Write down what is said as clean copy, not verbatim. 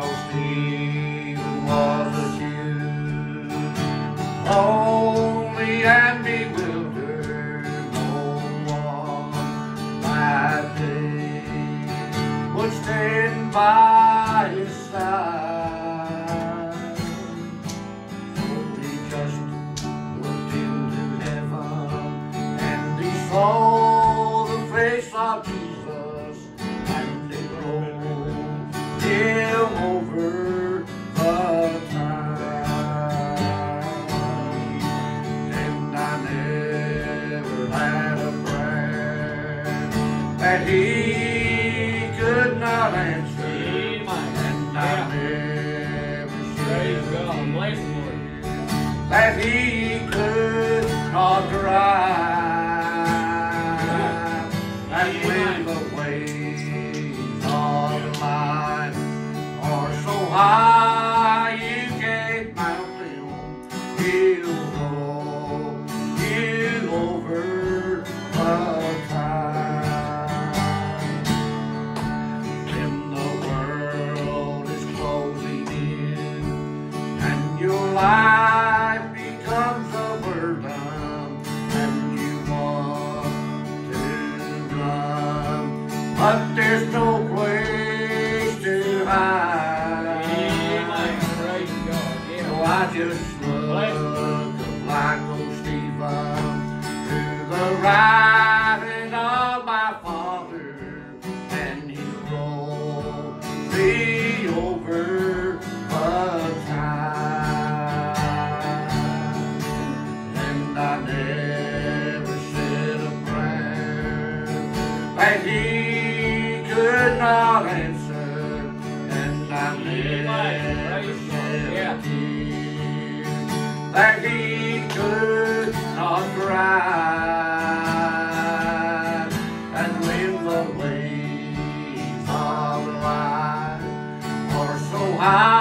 know Stephen was accused, lonely and bewildered. No one that day would stand by his side, so he just looked into heaven and he saw the face of Jesus, and it rolled him over the time. And I never had a prayer that he could not answer, and I never shed a tear that he could not dry. And when the waves of life are so high you can't mount them, he'll roll you over the tide. When the world is closing in and your life becomes a burden and you want to run, but there's no place to hide. So I just look like old Stephen to the right hand of my Father, and he'll roll me over the time. And I never said a prayer that he could not answer, and I never shed a tear that he could not dry. And when the waves of life are so high